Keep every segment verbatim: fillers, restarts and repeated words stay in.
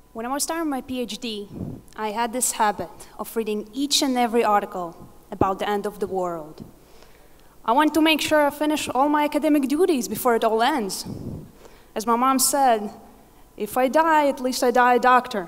When I was starting my PhD, I had this habit of reading each and every article about the end of the world. I wanted to make sure I finish all my academic duties before it all ends. As my mom said, if I die, at least I die a doctor.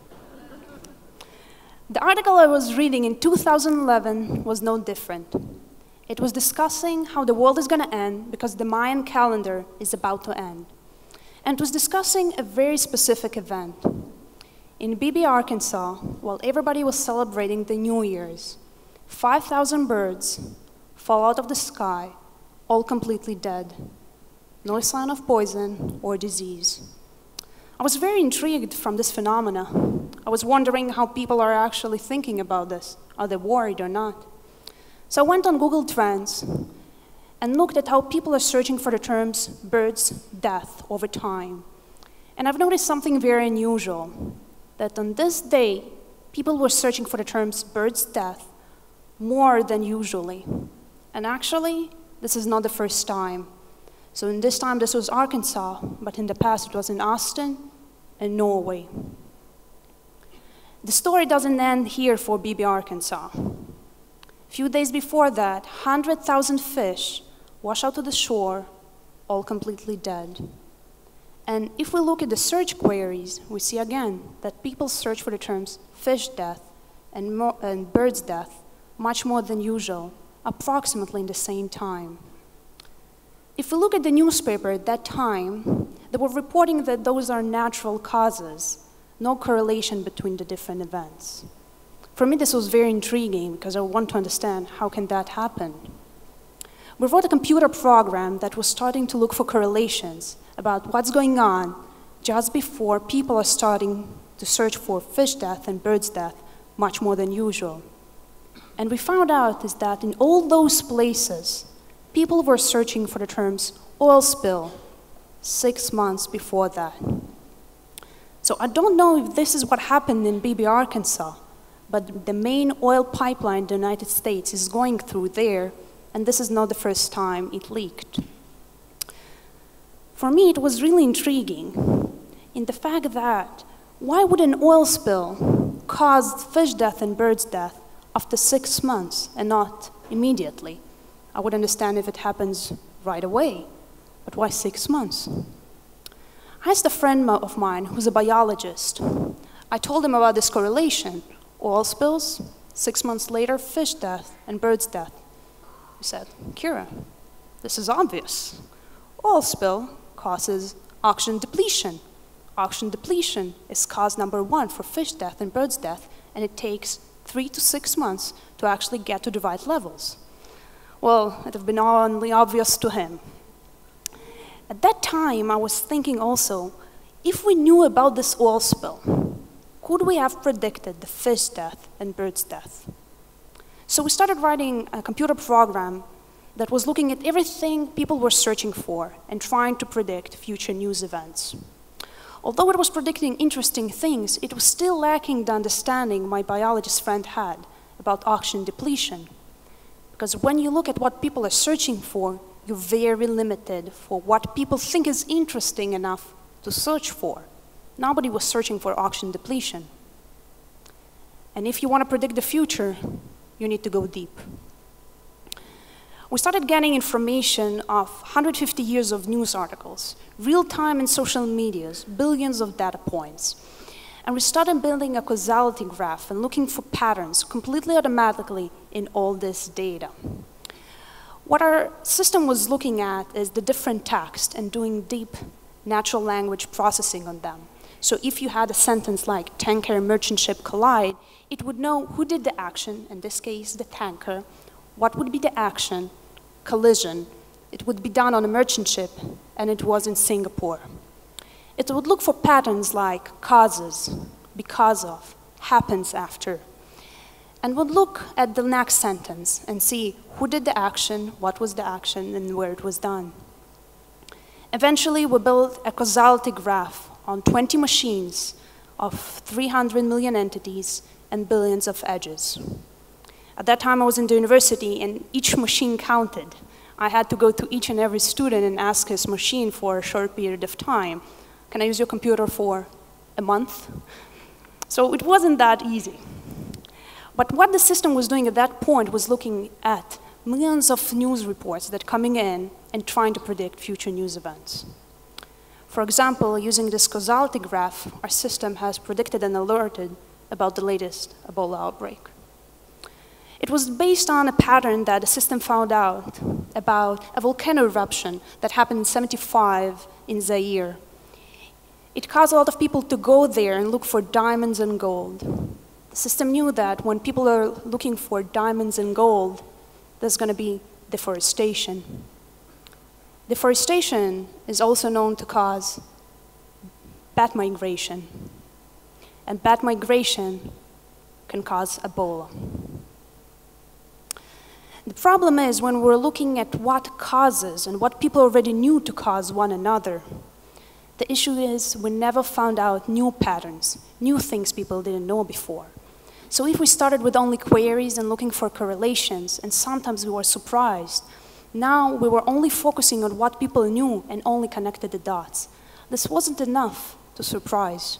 The article I was reading in two thousand eleven was no different. It was discussing how the world is going to end because the Mayan calendar is about to end. And it was discussing a very specific event. In Beebe, Arkansas, while everybody was celebrating the New Year's, five thousand birds fall out of the sky, all completely dead. No sign of poison or disease. I was very intrigued from this phenomena. I was wondering how people are actually thinking about this. Are they worried or not? So I went on Google Trends and looked at how people are searching for the terms bird's death over time. And I've noticed something very unusual, that on this day, people were searching for the terms bird's death more than usually. And actually, this is not the first time. So in this time, this was Arkansas, but in the past, it was in Austin and Norway. The story doesn't end here for Beebe, Arkansas. A few days before that, one hundred thousand fish wash out to the shore, all completely dead. And if we look at the search queries, we see again that people search for the terms fish death and, mo and bird's death much more than usual, approximately in the same time. If we look at the newspaper at that time, they were reporting that those are natural causes, no correlation between the different events. For me, this was very intriguing because I want to understand how can that happen. We wrote a computer program that was starting to look for correlations about what's going on just before people are starting to search for fish death and bird's death much more than usual. And we found out is that in all those places, people were searching for the terms oil spill six months before that. So I don't know if this is what happened in Beebe, Arkansas, but the main oil pipeline in the United States is going through there, and this is not the first time it leaked. For me, it was really intriguing in the fact that why would an oil spill cause fish death and bird's death after six months and not immediately? I would understand if it happens right away, but why six months? I asked a friend of mine who's a biologist. I told him about this correlation. Oil spills, six months later, fish death and bird's death. He said, Kira, this is obvious. Oil spill causes oxygen depletion. Oxygen depletion is cause number one for fish death and bird's death, and it takes three to six months to actually get to the right levels. Well, it would have been only obvious to him. At that time, I was thinking also, if we knew about this oil spill, could we have predicted the fish death and bird's death? So we started writing a computer program that was looking at everything people were searching for and trying to predict future news events. Although it was predicting interesting things, it was still lacking the understanding my biologist friend had about oxygen depletion. Because when you look at what people are searching for, you're very limited for what people think is interesting enough to search for. Nobody was searching for oxygen depletion. And if you want to predict the future, you need to go deep. We started getting information of one hundred fifty years of news articles, real-time in social medias, billions of data points. And we started building a causality graph and looking for patterns completely automatically in all this data. What our system was looking at is the different text and doing deep natural language processing on them. So if you had a sentence like tanker and merchant ship collide, it would know who did the action, in this case the tanker, what would be the action, collision. It would be done on a merchant ship, and it was in Singapore. It would look for patterns like causes, because of, happens after, and would look at the next sentence and see who did the action, what was the action, and where it was done. Eventually, we built a causality graph on twenty machines of three hundred million entities and billions of edges. At that time, I was in the university, and each machine counted. I had to go to each and every student and ask his machine for a short period of time, can I use your computer for a month. So it wasn't that easy. But what the system was doing at that point was looking at millions of news reports that are coming in and trying to predict future news events. For example, using this causality graph, our system has predicted and alerted about the latest Ebola outbreak. It was based on a pattern that the system found out about a volcano eruption that happened in seventy-five in Zaire. It caused a lot of people to go there and look for diamonds and gold. The system knew that when people are looking for diamonds and gold, there's going to be deforestation. Deforestation is also known to cause bat migration. And bat migration can cause Ebola. The problem is when we're looking at what causes and what people already knew to cause one another, the issue is we never found out new patterns, new things people didn't know before. So if we started with only queries and looking for correlations, and sometimes we were surprised, now we were only focusing on what people knew and only connected the dots. This wasn't enough to surprise.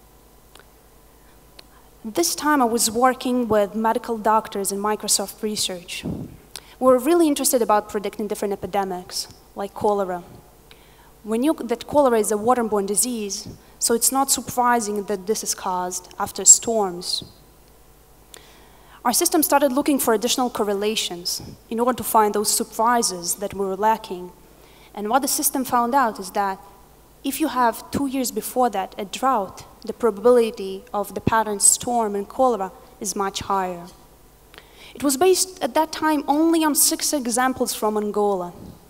This time I was working with medical doctors in Microsoft Research. We were really interested about predicting different epidemics, like cholera. We knew that cholera is a waterborne disease, so it's not surprising that this is caused after storms. Our system started looking for additional correlations in order to find those surprises that we were lacking. And what the system found out is that if you have two years before that a drought, the probability of the pattern storm and cholera is much higher. It was based at that time only on six examples from Angola.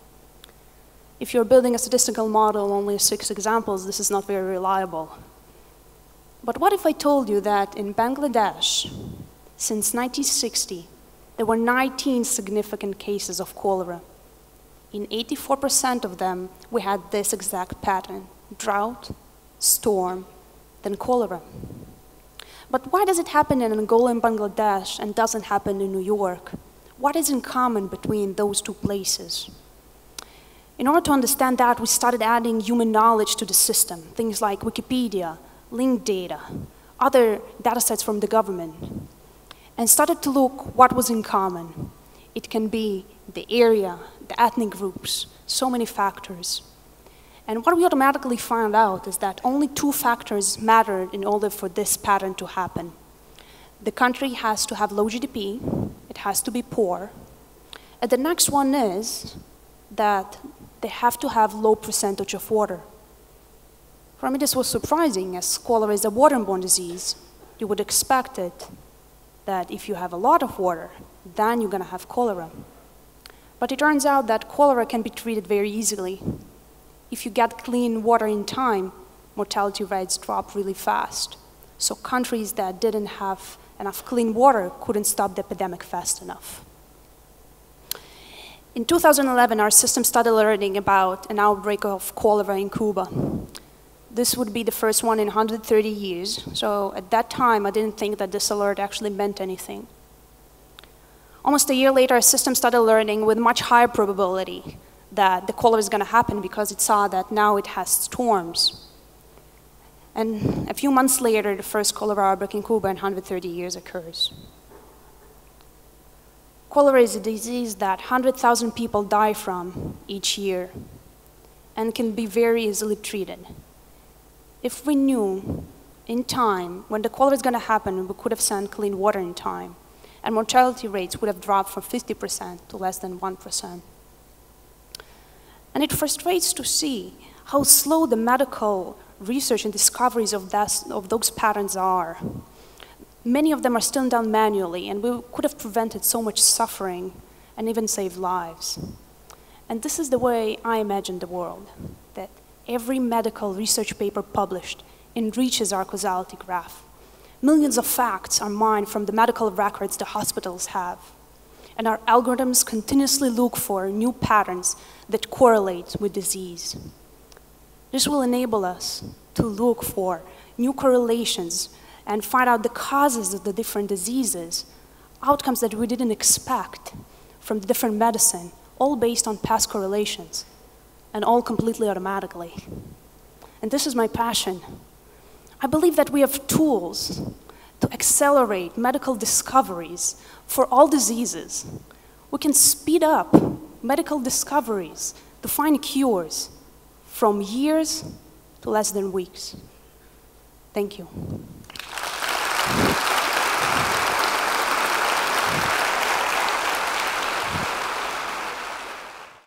If you're building a statistical model, only six examples, this is not very reliable. But what if I told you that in Bangladesh, since nineteen sixty, there were nineteen significant cases of cholera. In eighty-four percent of them, we had this exact pattern: drought, storm, then cholera. But why does it happen in Angola and Bangladesh and doesn't happen in New York? What is in common between those two places? In order to understand that, we started adding human knowledge to the system, things like Wikipedia, linked data, other data sets from the government, and started to look what was in common. It can be the area, the ethnic groups, so many factors. And what we automatically found out is that only two factors mattered in order for this pattern to happen. The country has to have low G D P, it has to be poor, and the next one is that they have to have low percentage of water. For me, this was surprising, as cholera is a waterborne disease. You would expect it that if you have a lot of water, then you're gonna have cholera. But it turns out that cholera can be treated very easily. If you get clean water in time, mortality rates drop really fast. So countries that didn't have enough clean water couldn't stop the epidemic fast enough. In two thousand eleven, our system started learning about an outbreak of cholera in Cuba. This would be the first one in one hundred thirty years, so at that time, I didn't think that this alert actually meant anything. Almost a year later, our system started learning with much higher probability that the cholera is gonna happen because it saw that now it has storms. And a few months later, the first cholera outbreak in Cuba in one hundred thirty years occurs. Cholera is a disease that one hundred thousand people die from each year and can be very easily treated. If we knew in time when the cholera is going to happen, we could have sent clean water in time, and mortality rates would have dropped from fifty percent to less than one percent. And it frustrates to see how slow the medical research and discoveries of, that, of those patterns are. Many of them are still done manually, and we could have prevented so much suffering and even saved lives. And this is the way I imagine the world, that every medical research paper published enriches our causality graph. Millions of facts are mined from the medical records the hospitals have, and our algorithms continuously look for new patterns that correlate with disease. This will enable us to look for new correlations and find out the causes of the different diseases, outcomes that we didn't expect from the different medicine, all based on past correlations, and all completely automatically. And this is my passion. I believe that we have tools to accelerate medical discoveries for all diseases. We can speed up medical discoveries to find cures from years to less than weeks. Thank you.